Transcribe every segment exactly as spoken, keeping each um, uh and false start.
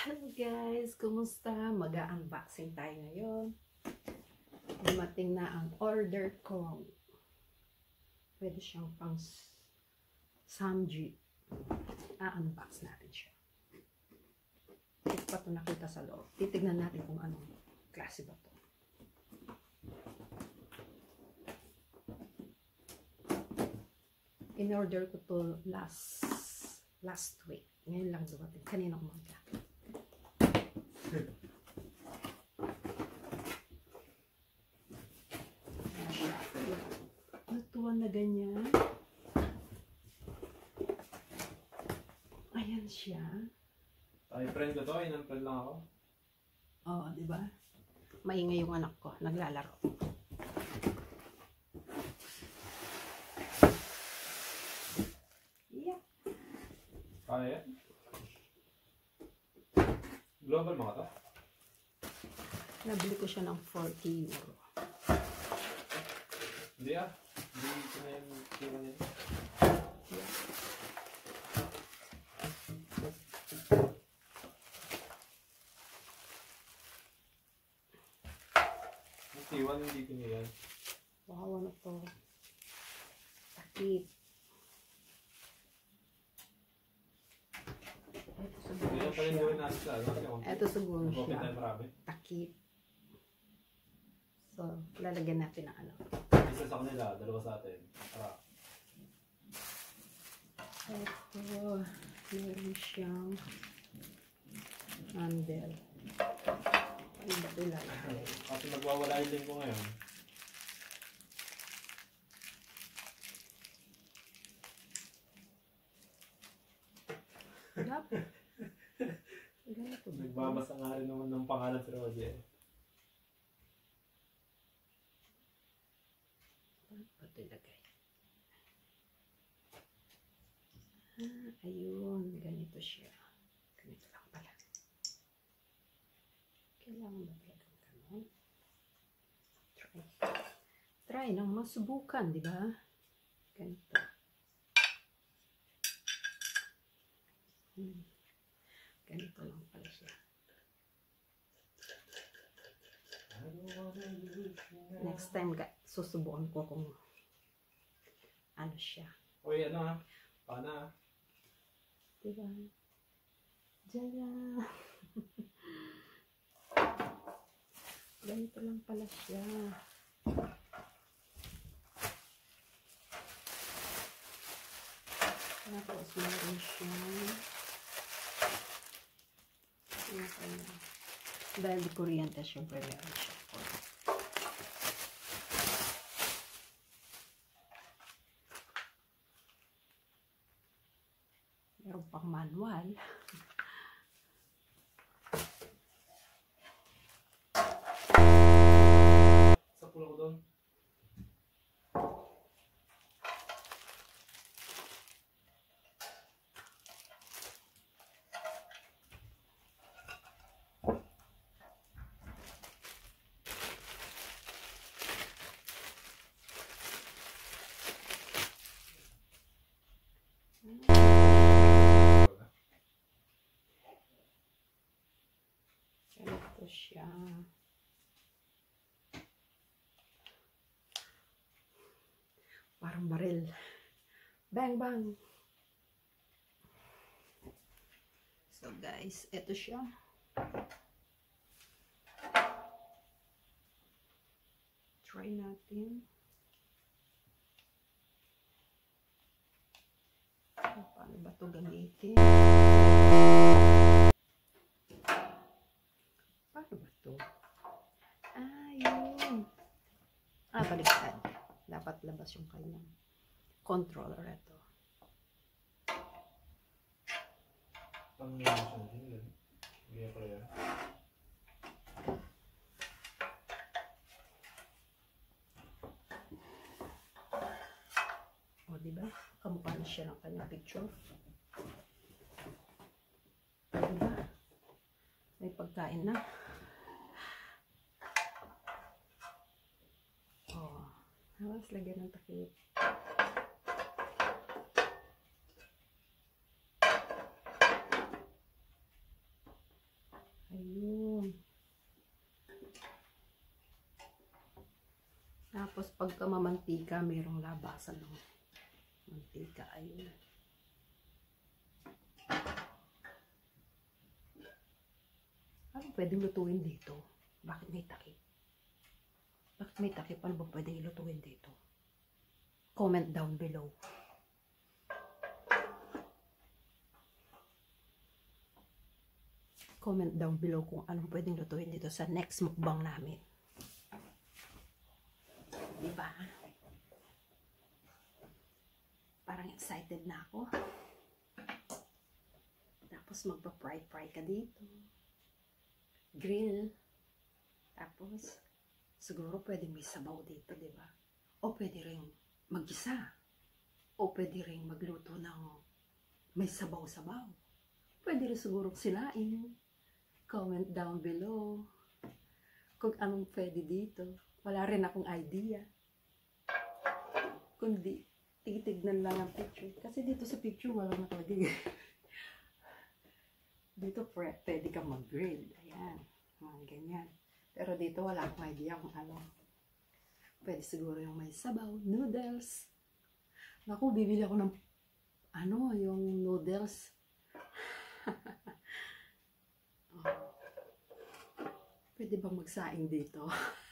Hello guys! Kumusta? Mag-unboxing tayo ngayon. Dumating na ang order ko. Pwede siyang pang samgy. A-unbox natin siya. Ito pa ito nakita sa loob. Titignan natin kung anong klase ba ito. In-order ko to last last week. Ngayon lang dumating. Kanina umaga. Lutuan na ganyan. Ayan siya. Ay, friend ko to. In-friend lang ako. Oo, di ba? Maingay yung anak ko. Naglalaro. Yeah. Kaya yan? Global mga to? Nabili ko siya ng forty euro. Hindi ah. Hindi ko na yung kima niya. Yeah. Iwan hindi ko niya yan. Wow, ano to? Takip. Ito siguro Hindi yan pala yung siya. gawin natin sa ano. Ito siguro Nag-open siya. tayo marami. Takip. So, lalagyan natin ng ano. Isa sa kanila, dalawa sa atin. Tara. Ito, meron siyang handle. Ano ba ito ilalagay? Kasi magwawala yung link ko ngayon. Dapat. Ganito ba? Nagbabasa nga rin naman ng pangalan si Roger. Ano ba ito ilagay? Ah, ayun. Ganito siya. Ganito lang pala. Kailangan ba talagang ganun? Try. Try nang masubukan, di ba? Ganito. Hmm. Ganito lang pala siya. Next time, susubukan ko kung ano siya. Uy, ano ha? Paano ha? Diba? Diyan. Ganito lang pala siya. Tapos meron siyang ano kaya? Dahil di kuryente, syempre meron siya. Meron pang manual. Sa pulo ko doon. Ganito siya. Parang baril. Bang bang. So guys, ito siya. Try natin. Paano ba ito gamitin? Paano ba ito? Ah, yun. Ah, baliktad. Dapat labas yung kanyang controller ito. Pang nilalasan din yun. Hindi ako yan. O, diba? Kamukha na siya ng kanyang picture. Diba? May pagkain na. O, hawas lagyan ng takip. Tapos pagka mamantika, mayroong labasan ng mantika. Ayun. Ano pwedeng lutuin dito? Bakit may takip? Bakit may takip? Ano ba pwedeng ilutuin dito? Comment down below. Comment down below kung anong pwedeng lutuin dito sa next mukbang namin. Diba? Parang excited na ako. Tapos magpa-fry-fry ka dito. Grill. Tapos, siguro pwedeng may sabaw dito, diba? O pwede rin mag-isa. O pwede rin magluto ng may sabaw-sabaw. Pwede rin siguro silain. Comment down below kung anong pwede dito. Wala rin akong idea. Kundi, titignan lang ang picture. Kasi dito sa picture, walang nakalagay. Dito, pwede kang mag-grill. Ayan. Mga ganyan. Pero dito, wala akong idea kung ano. Pwede siguro yung may sabaw, noodles. Naku, bibili ako ng, ano, yung noodles. Oh. Pwede bang magsaing dito?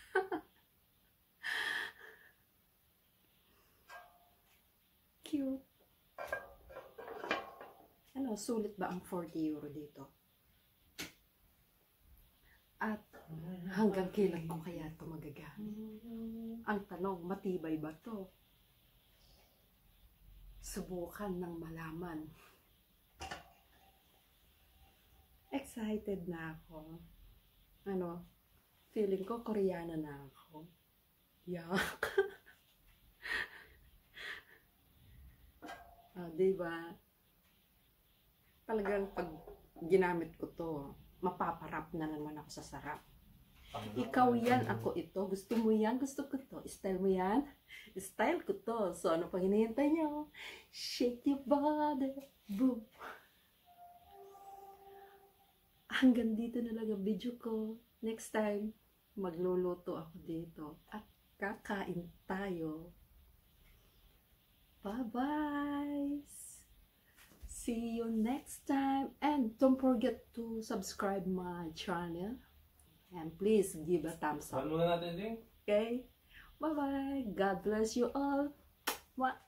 Cute. Ano, sulit ba ang forty euro dito? At hanggang kailan ko kaya ito magagamit? Ang tanong, matibay ba to? Subukan ng malaman. Excited na ako. Ano, feeling ko Koreana na ako. Yak. Ah, diba? Talagang pag ginamit ko to, mapaparap na naman ako sa sarap. Ikaw yan, ako ito. Gusto mo yan? Gusto ko to. Style mo yan? Style ko to. So, ano pang hinihintay niyo? Shake your body. Boom. Hanggang dito na lang ang video ko. Next time, magluluto ako dito. At kakain tayo. Bye-bye! See you next time. And don't forget to subscribe my channel. And please give a thumbs up. Saan muna natin, Ding? Okay? Bye-bye. God bless you all. What?